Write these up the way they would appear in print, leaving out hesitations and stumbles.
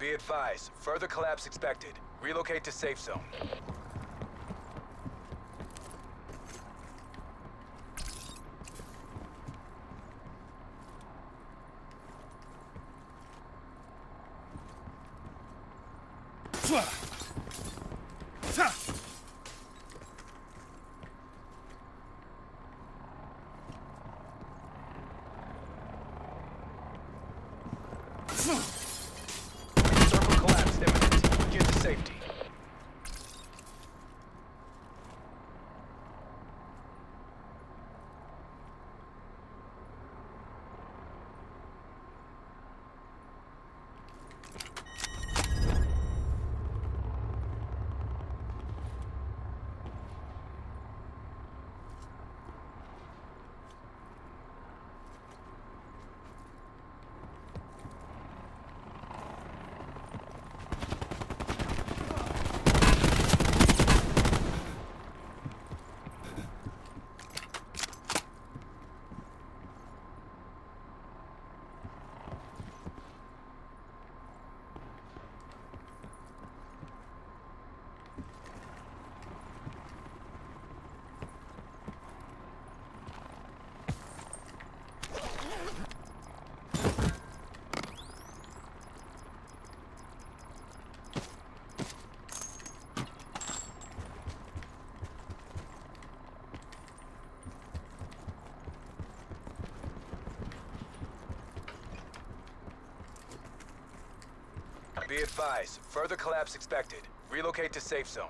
Be advised, further collapse expected. Relocate to safe zone. Circle collapse imminent. Get to safety. Be advised, further collapse expected. Relocate to safe zone.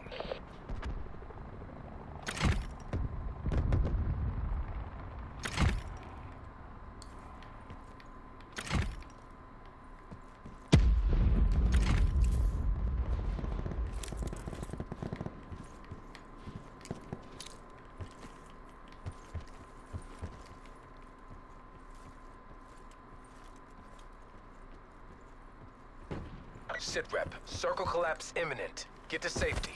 Sit rep. Circle collapse imminent. Get to safety.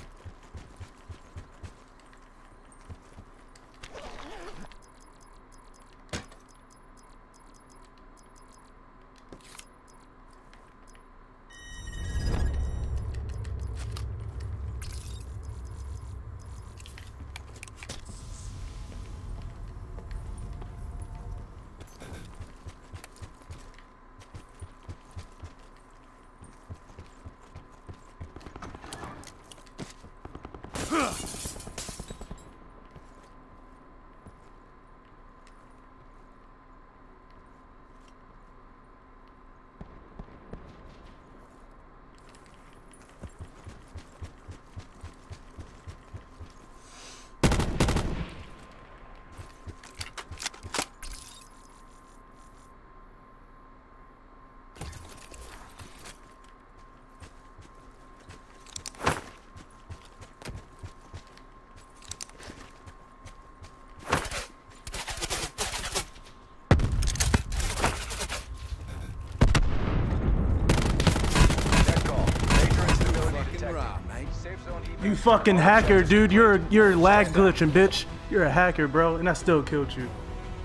You fucking hacker, dude. You're lag glitching, bitch. You're a hacker, bro, and I still killed you.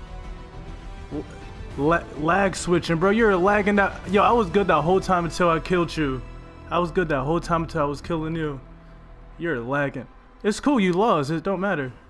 Lag switching, bro. You're lagging that. Yo, I was good that whole time until I killed you. I was good that whole time until I was killing you. You're lagging. It's cool, you lost. It don't matter.